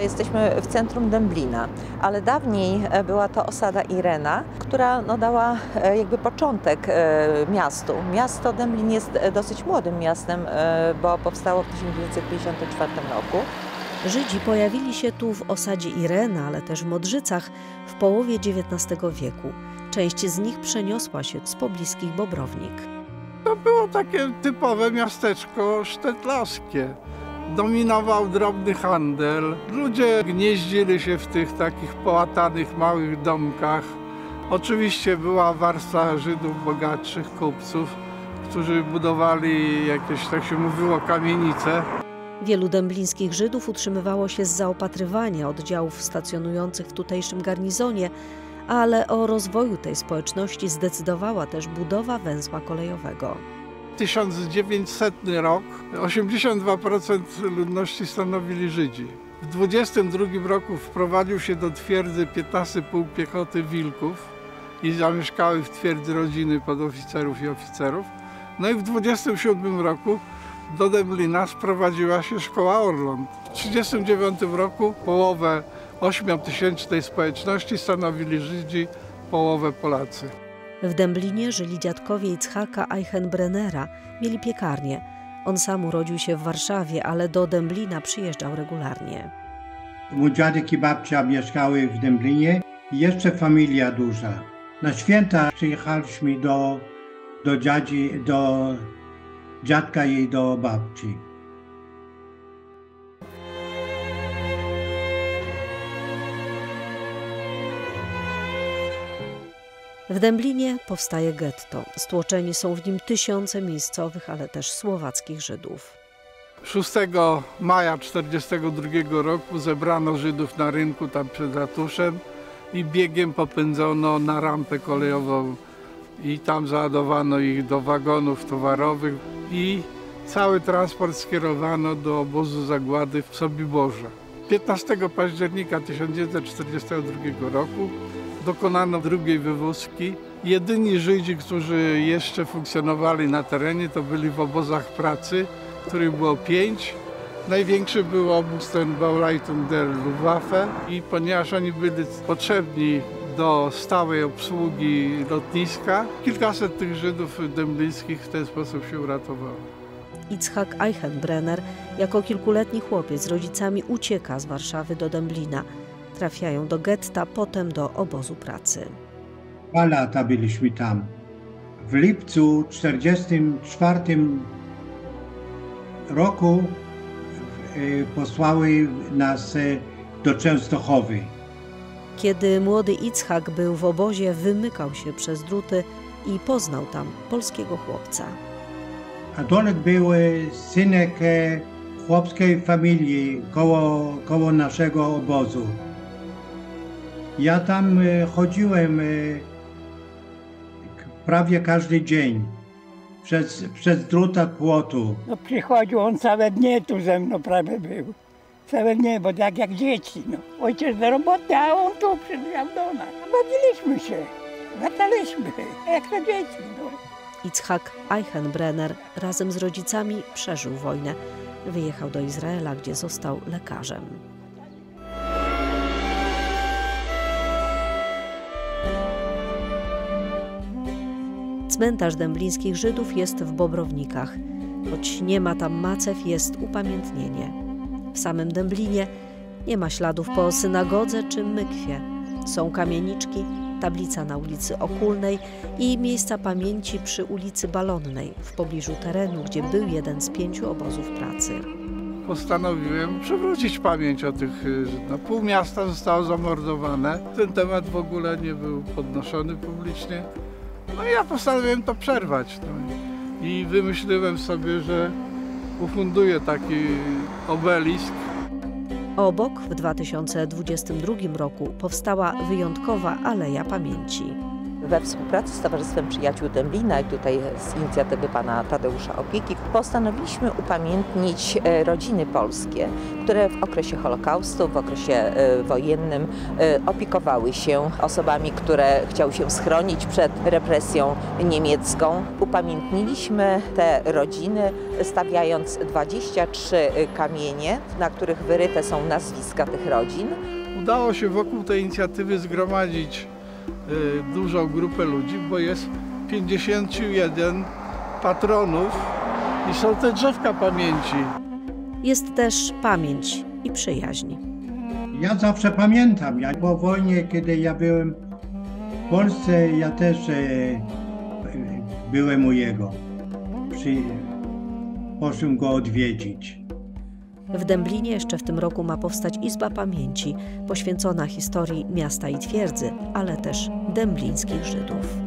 Jesteśmy w centrum Dęblina, ale dawniej była to osada Irena, która dała jakby początek miastu. Miasto Dęblin jest dosyć młodym miastem, bo powstało w 1954 roku. Żydzi pojawili się tu w osadzie Irena, ale też w Modrzycach w połowie XIX wieku. Część z nich przeniosła się z pobliskich Bobrownik. To było takie typowe miasteczko sztetlarskie. Dominował drobny handel. Ludzie gnieździli się w tych takich połatanych małych domkach. Oczywiście była warstwa Żydów bogatszych, kupców, którzy budowali jakieś, tak się mówiło, kamienice. Wielu dęblińskich Żydów utrzymywało się z zaopatrywania oddziałów stacjonujących w tutejszym garnizonie, ale o rozwoju tej społeczności zdecydowała też budowa węzła kolejowego. 1900 rok 82% ludności stanowili Żydzi. W 1922 roku wprowadził się do twierdzy 15 pułk piechoty wilków i zamieszkały w twierdzy rodziny podoficerów i oficerów. No i w 1927 roku do Dęblina sprowadziła się szkoła Orląt. W 1939 roku połowę 8-tysięcznej społeczności stanowili Żydzi, połowę Polacy. W Dęblinie żyli dziadkowie Itzhaka Eichenbrennera, mieli piekarnię. On sam urodził się w Warszawie, ale do Dęblina przyjeżdżał regularnie. Mój dziadek i babcia mieszkały w Dęblinie i jeszcze familia duża. Na święta przyjechaliśmy do dziadka i do babci. W Dęblinie powstaje getto. Stłoczeni są w nim tysiące miejscowych, ale też słowackich Żydów. 6 maja 1942 roku zebrano Żydów na rynku tam przed ratuszem i biegiem popędzono na rampę kolejową i tam załadowano ich do wagonów towarowych i cały transport skierowano do obozu zagłady w Sobiborze. 15 października 1942 roku dokonano drugiej wywózki. Jedyni Żydzi, którzy jeszcze funkcjonowali na terenie, to byli w obozach pracy, których było 5. Największy był obóz ten Bauleitung der Luftwaffe i ponieważ oni byli potrzebni do stałej obsługi lotniska, kilkaset tych Żydów dęblińskich w ten sposób się uratowało. Itzhak Eichenbrenner jako kilkuletni chłopiec z rodzicami ucieka z Warszawy do Dęblina. Trafiają do getta, potem do obozu pracy. 2 lata byliśmy tam. W lipcu 1944 roku posłały nas do Częstochowy. Kiedy młody Itzhak był w obozie, wymykał się przez druty i poznał tam polskiego chłopca. Adolek był synek chłopskiej familii koło naszego obozu. Ja tam chodziłem prawie każdy dzień przez druta płotu. No przychodził on całe dnie tu ze mną prawie był. Całe dnie, bo tak jak dzieci. No. Ojciec do roboty, a on tu przyjechał do nas. Bawiliśmy się, lataliśmy, jak to dzieci. No. Itzhak Eichenbrenner razem z rodzicami przeżył wojnę. Wyjechał do Izraela, gdzie został lekarzem. Cmentarz dęblińskich Żydów jest w Bobrownikach. Choć nie ma tam macew, jest upamiętnienie. W samym Dęblinie nie ma śladów po synagodze czy mykwie. Są kamieniczki, tablica na ulicy Okulnej i miejsca pamięci przy ulicy Balonnej, w pobliżu terenu, gdzie był jeden z 5 obozów pracy. Postanowiłem przywrócić pamięć o tych Żydach. Pół miasta zostało zamordowane. Ten temat w ogóle nie był podnoszony publicznie. No i ja postanowiłem to przerwać. No. I wymyśliłem sobie, że ufunduję taki obelisk. Obok w 2022 roku powstała wyjątkowa Aleja Pamięci. We współpracy z Towarzystwem Przyjaciół Dęblina i tutaj z inicjatywy pana Tadeusza Opieki postanowiliśmy upamiętnić rodziny polskie, które w okresie Holokaustu, w okresie wojennym opiekowały się osobami, które chciały się schronić przed represją niemiecką. Upamiętniliśmy te rodziny, stawiając 23 kamienie, na których wyryte są nazwiska tych rodzin. Udało się wokół tej inicjatywy zgromadzić dużą grupę ludzi, bo jest 51 patronów i są te drzewka pamięci. Jest też pamięć i przyjaźń. Ja zawsze pamiętam, jak po wojnie, kiedy ja byłem w Polsce, ja też byłem u jego. Poszłem go odwiedzić. W Dęblinie jeszcze w tym roku ma powstać Izba Pamięci, poświęcona historii miasta i twierdzy, ale też dęblińskich Żydów.